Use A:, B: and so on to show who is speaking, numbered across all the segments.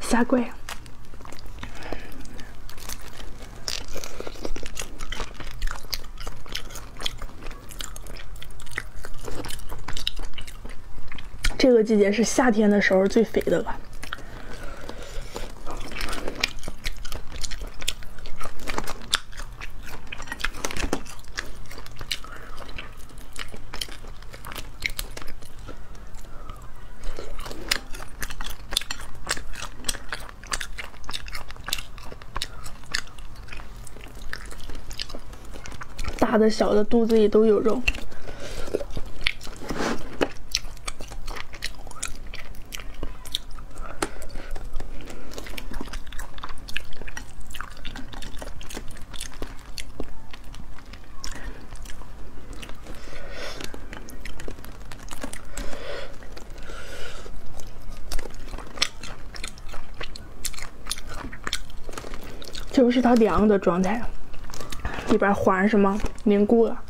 A: 下跪。这个季节是夏天的时候最肥的了。大的小的肚子里都有肉。这不是它凉的状态，里边环什么凝固了。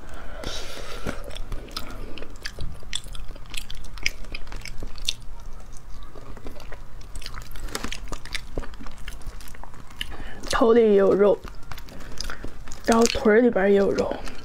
A: 头里也有肉，然后腿里边也有肉。